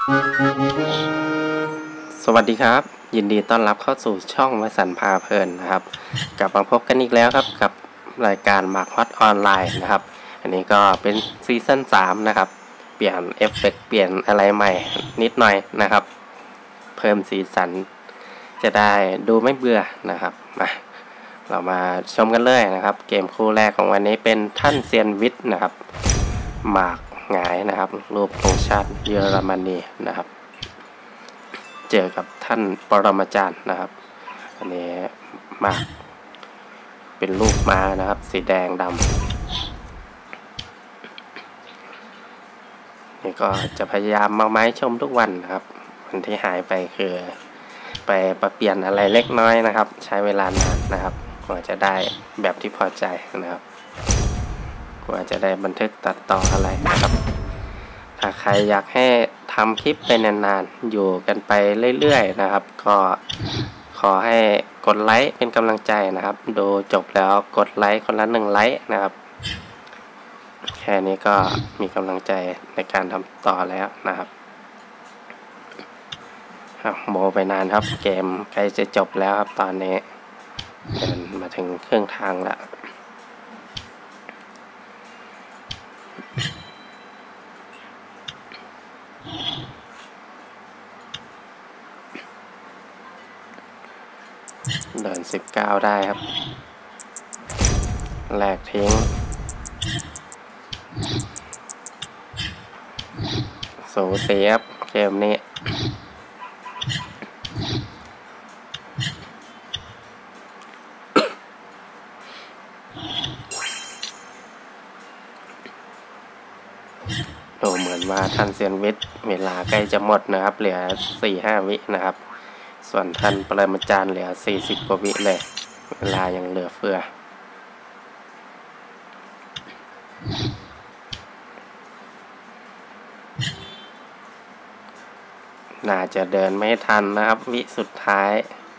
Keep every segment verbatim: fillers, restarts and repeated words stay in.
สวัสดีครับยินดีต้อนรับเข้าสู่ช่องวสันต์พาเพลินนะครับกลับมาพบกันอีกแล้วครับกับรายการหมากฮอตออนไลน์นะครับอันนี้ก็เป็นซีซั่นสามนะครับเปลี่ยนเอฟเฟกต์เปลี่ยนอะไรใหม่นิดหน่อยนะครับเพิ่มสีสันจะได้ดูไม่เบื่อนะครับมาเรามาชมกันเลยนะครับเกมคู่แรกของวันนี้เป็นท่านเซียนวิทย์นะครับหมากหงายนะครับรูปธงชาติเยอรมนีนะครับเจอกับท่านปรมาจารย์นะครับอันนี้หมากเป็นรูปม้านะครับสีแดงดำนี่ก็จะพยายามมาไม้ชมทุกวันนะครับวันที่หายไปคือไปปรับเปลี่ยนอะไรเล็กน้อยนะครับใช้เวลานานนะครับกว่าจะได้แบบที่พอใจนะครับกว่าจะได้บันทึกตัดต่ออะไรนะครับถ้าใครอยากให้ทำคลิปไปนานๆอยู่กันไปเรื่อยๆนะครับก็ขอให้กดไลค์เป็นกำลังใจนะครับดูจบแล้วกดไลค์คนละหนึ่งไลค์นะครับแค่นี้ก็มีกำลังใจในการทำต่อแล้วนะครับโมไปนานครับเกมใกล้จะจบแล้วครับตอนนี้เดินมาถึงครึ่งทางแล้วเดินสิบเก้าได้ครับแหลกทิ้งสูสีครับเกมนี้ดูเหมือนว่าท่านเซียนวิทย์เวลาใกล้จะหมดนะครับเหลือ สี่ห้า วินะครับส่วนท่านปรมาจารย์เหลือสี่สิบกว่าวิเลยเวลายังเหลือเฟือน่าจะเดินไม่ทันนะครับวิสุดท้าย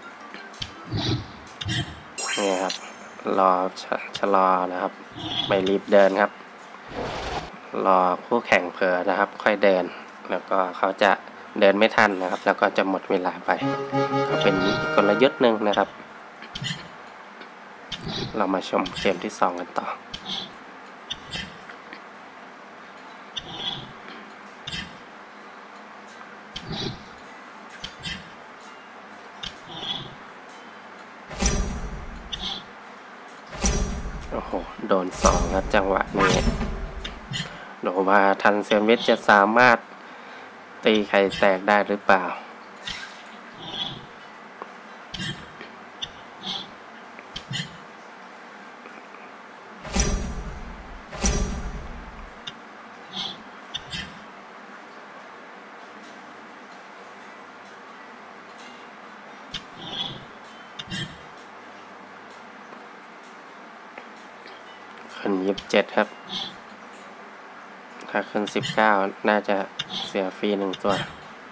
นี่ครับรอชะลอนะครับไม่รีบเดินครับรอคู่แข่งเผลอนะครับค่อยเดินแล้วก็เขาจะเดินไม่ทันนะครับแล้วก็จะหมดเวลาไปก็เป็นกลยุทธ์หนึ่งนะครับเรามาชมเกมที่สองกันต่อโอ้โหโดนสองครับจังหวะนี้ดูว่าทันเซียนวิทย์จะสามารถตีไข่แตกได้หรือเปล่าขึ้นยี่สิบเจ็ดครับถ้าขึ้นสิบเก้าน่าจะเสียฟรีหนึ่งตัว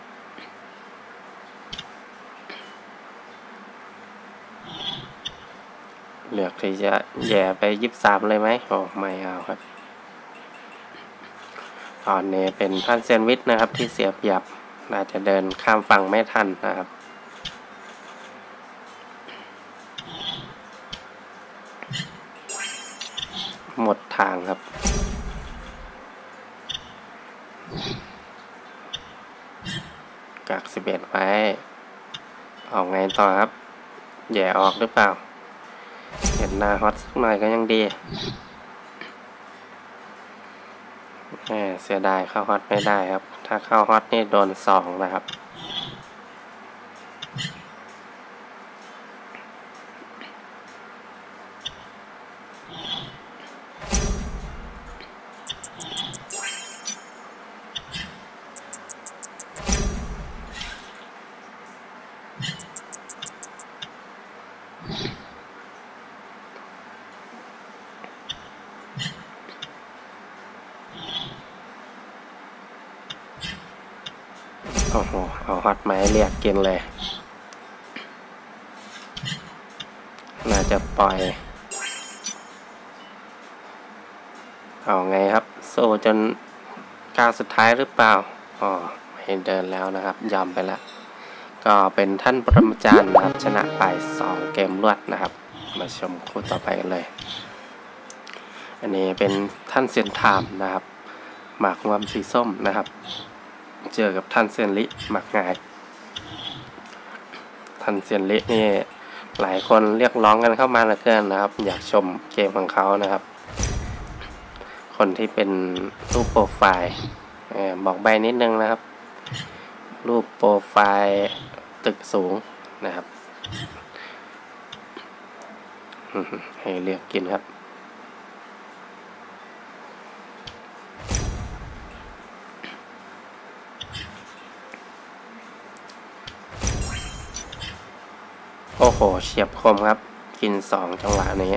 เลือกที่จะแย่ไปยี่สิบสามเลยไหมโอ้ไม่เอาครับตอนนี้เป็นท่านเซียนวิทย์นะครับที่เสียเปรียบน่าจะเดินข้ามฝั่งไม่ทันนะครับหมดทางครับกักสิบเอ็ดไว้ออกไงต่อครับแย่ออกหรือเปล่าเห็นหน้าฮอตสักหน่อยก็ยังดีแหมเสียดายเข้าฮอตไม่ได้ครับถ้าเข้าฮอตนี่โดนสองนะครับโอ้โหเอาฮอตไม้เรียกกินเลยน่าจะปล่อยเอาไงครับโซ่จนก้าวสุดท้ายหรือเปล่าอ๋อไม่ให้เดินแล้วนะครับยอมไปแล้วก็เป็นท่านปรมาจารย์นะครับชนะไปสองเกมรวดนะครับมาชมคู่ต่อไปกันเลยอันนี้เป็นท่านเซียนไทม์นะครับหมากรวมสีส้มนะครับเจอกับท่านเซียนลิหมากงายท่านเซียนลินี่หลายคนเรียกร้องกันเข้ามาเหลือเกินนะครับอยากชมเกมของเขานะครับคนที่เป็นรูปโปรไฟล์บอกใบนิดนึงนะครับรูปโปรไฟล์ตึกสูงนะครับให้เลือกกินครับโอ้โหเฉียบคมครับกินสองจังหวะนี้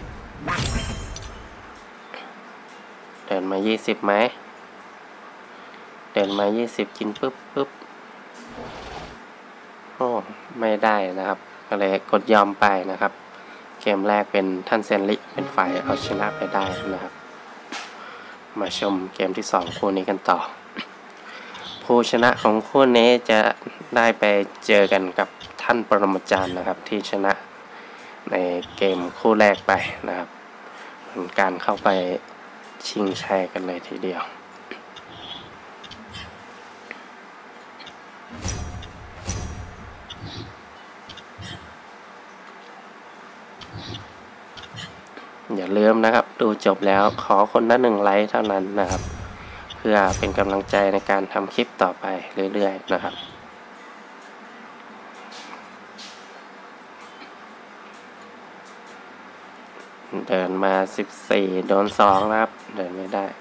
เดินมายี่สิบไหมเดินมายี่สิบกินปุ๊บปุ๊บโอ้ไม่ได้นะครับก็เลยกดยอมไปนะครับเกมแรกเป็นท่านเซนลิเป็นฝ่ายเอาชนะไปได้นะครับมาชมเกมที่สองคู่นี้กันต่อผู้ชนะของคู่นี้จะได้ไปเจอกันกับท่านปรมาจารย์นะครับที่ชนะในเกมคู่แรกไปนะครับเป็นการเข้าไปชิงชัยกันเลยทีเดียวอย่าลืมนะครับดูจบแล้วขอคนละหนึ่งไลค์เท่านั้นนะครับเพื่อเป็นกำลังใจในการทำคลิปต่อไปเรื่อยๆนะครับเดินมาสิบสี่โดนสองนะครับเดินไม่ได้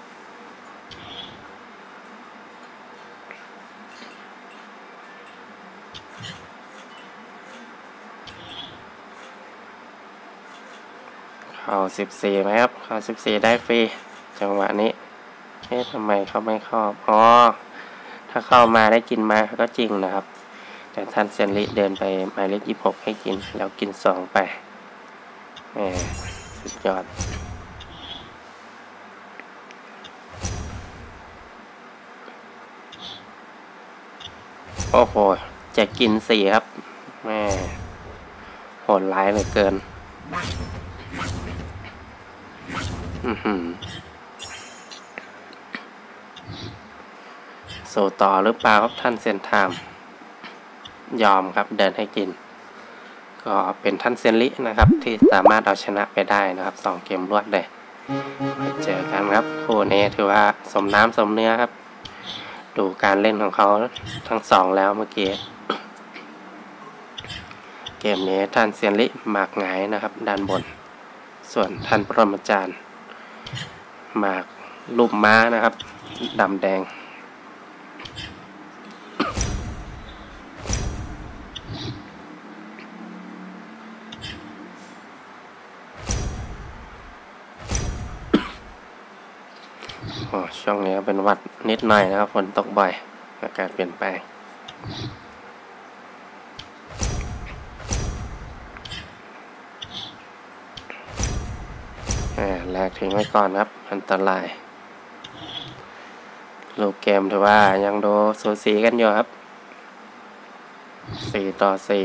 เข้าสิบสี่ไหมครับเข้าสิบสี่ได้ฟรีจังหวะนี้เอ๊ะทำไมเขาไม่เข้าอ๋อถ้าเข้ามาได้กินมาก็จริงนะครับแต่ท่านเซนริเดินไปหมายเลขยี่สิบหกให้กินแล้วกินสองไปแหมสุดยอดโอ้โหจะกินสี่ครับแม่โหดร้ายเหลือเกินอือหือสู้ต่อหรือเปล่าครับท่านเซนไทม์ยอมครับเดินให้กินก็เป็นท่านเซนลินะครับที่สามารถเอาชนะไปได้นะครับสองเกมรวดเลยมาเจอกันครับคู่นี้ถือว่าสมน้ำสมเนื้อครับดูการเล่นของเขาทั้งสองแล้วเมื่อกี้เกมนี้ท่านเซียนลิหมากหงายนะครับด้านบนส่วนท่านปรมาจารย์หมากรูปม้านะครับดำแดงโอ้ช่วงนี้เป็นวัดนิดหน่อยนะครับฝนตกบ่อยอากาศเปลี่ยนแปลงแลกทิ้งไว้ก่อนครับอันตรายลูกเกมถือว่ายังดูสูสีกันอยู่ครับสี่ต่อสี่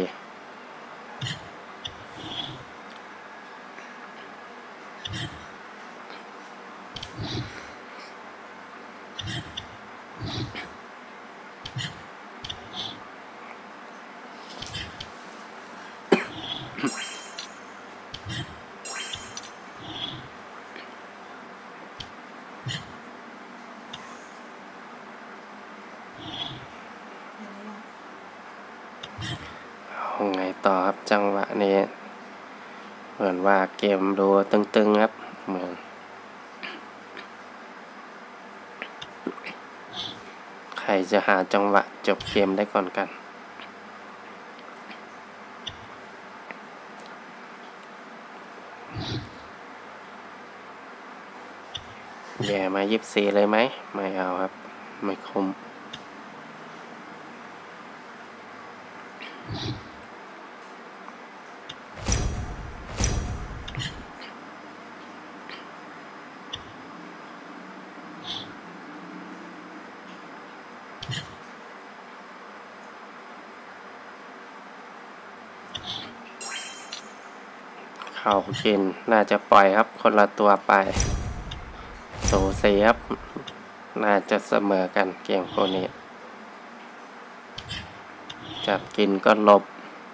เอาไงต่อครับจังหวะนี้เหมือนว่าเกมดูตึงๆครับเหมือนใครจะหาจังหวะจบเกมได้ก่อนกันแย่มายิบสี่เลยไหมไม่เอาครับไม่คุ้มเขากินน่าจะปล่อยครับคนละตัวไปโซเซครับน่าจะเสมอกันเกมคู่นี้จับกินก็หลบ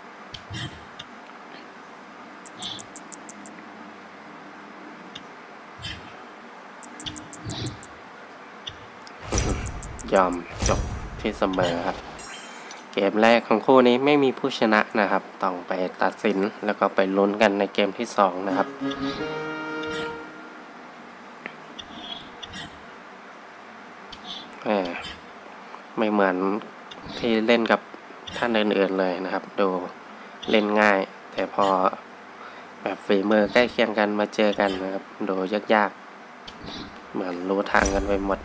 ยอมจบที่เสมอครับเกมแรกของคู่นี้ไม่มีผู้ชนะนะครับต้องไปตัดสินแล้วก็ไปลุ้นกันในเกมที่สองนะครับไม่เหมือนที่เล่นกับท่านอื่นๆเลยนะครับดูเล่นง่ายแต่พอแบบฝีมือใกล้เคียงกันมาเจอกันนะครับดูยากๆเหมือนรู้ทางกันไปหมด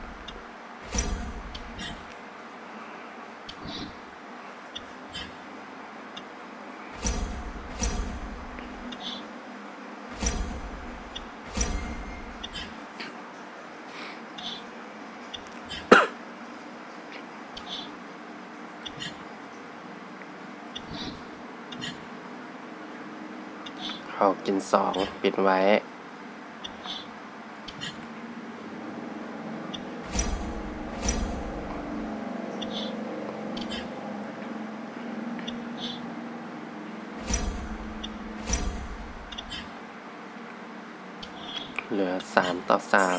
เขากินสองปิดไว้เหลือสามต่อสาม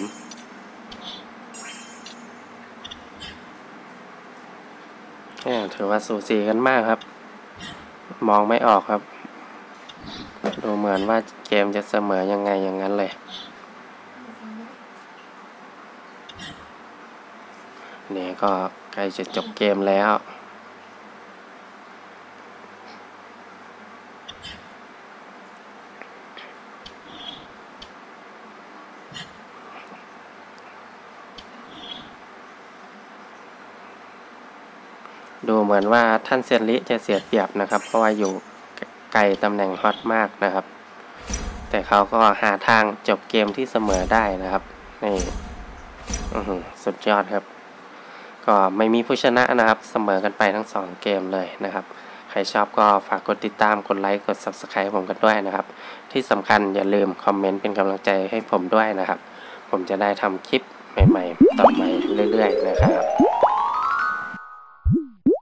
ถือว่าสูสีกันมากครับมองไม่ออกครับดูเหมือนว่าเกมจะเสมอยังไงอย่างนั้นเลยนี่ก็ใกล้จะจบเกมแล้วดูเหมือนว่าท่านเซียนลิจะเสียเปรียบนะครับเพราะว่าอยู่ไกลตำแหน่งฮอตมากนะครับแต่เขาก็หาทางจบเกมที่เสมอได้นะครับนี่สุดยอดครับก็ไม่มีผู้ชนะนะครับเสมอกันไปทั้งสองเกมเลยนะครับใครชอบก็ฝากกดติดตามกดไลค์กด ซับสไครบ์ ผมกันด้วยนะครับที่สำคัญอย่าลืมคอมเมนต์เป็นกำลังใจให้ผมด้วยนะครับผมจะได้ทำคลิปใหม่ๆต่อไปเรื่อยๆนะครับ